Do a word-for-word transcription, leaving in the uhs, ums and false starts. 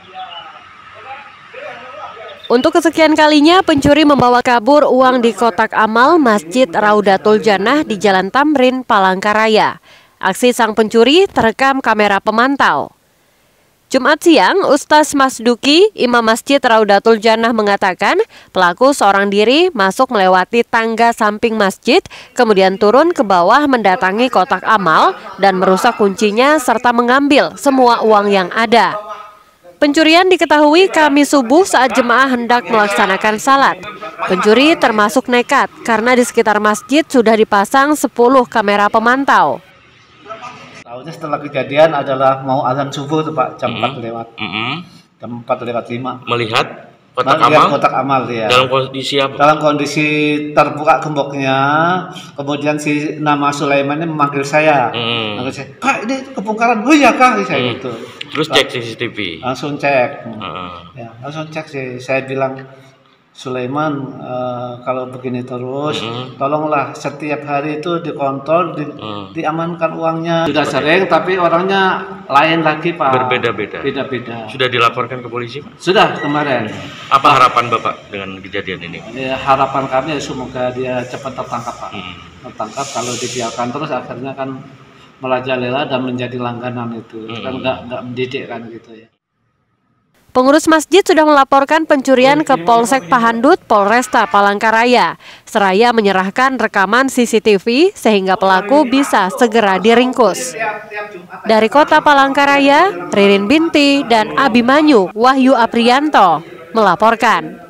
Untuk kesekian kalinya, pencuri membawa kabur uang di kotak amal Masjid Raudatul Jannah di Jalan Tamrin, Palangkaraya. Aksi sang pencuri terekam kamera pemantau. Jumat siang, Ustaz Masduki, Imam Masjid Raudatul Jannah mengatakan pelaku seorang diri masuk melewati tangga samping masjid, kemudian turun ke bawah mendatangi kotak amal dan merusak kuncinya serta mengambil semua uang yang ada. Pencurian diketahui Kamis subuh saat jemaah hendak melaksanakan salat. Pencuri termasuk nekat karena di sekitar masjid sudah dipasang sepuluh kamera pemantau. Tahunya setelah kejadian adalah mau azan subuh tuh Pak, jam empat lewat. Mm-hmm. Jam empat lewat lima. Melihat kotak Melihat amal? kotak amal ya. Dalam kondisi apa? Dalam kondisi terbuka gemboknya, kemudian si nama Sulaiman ini memanggil saya. Mm. Manggil saya, "Kak, ini kebongkaran." "Oh iya Kak," saya Mm. gitu. Terus cek C C T V. Langsung cek. Uh. Ya, langsung cek sih. Saya bilang, "Sulaiman, uh, kalau begini terus, mm-hmm. tolonglah setiap hari itu dikontrol, di, mm. diamankan uangnya." Sudah sering, tapi orangnya lain lagi Pak. Berbeda-beda. Beda-beda. Sudah dilaporkan ke polisi Pak? Sudah kemarin. Apa harapan Bapak dengan kejadian ini? Ya, harapan kami semoga dia cepat tertangkap Pak. Mm. Tertangkap, kalau dibiarkan terus akhirnya kan merajalela dan menjadi langganan itu. Mm. Kan nggak nggak mendidik kan gitu ya. Pengurus masjid sudah melaporkan pencurian ke Polsek Pahandut, Polresta Palangkaraya. Seraya menyerahkan rekaman C C T V sehingga pelaku bisa segera diringkus. Dari Kota Palangkaraya, Ririn Binti dan Abimanyu Wahyu Aprianto melaporkan.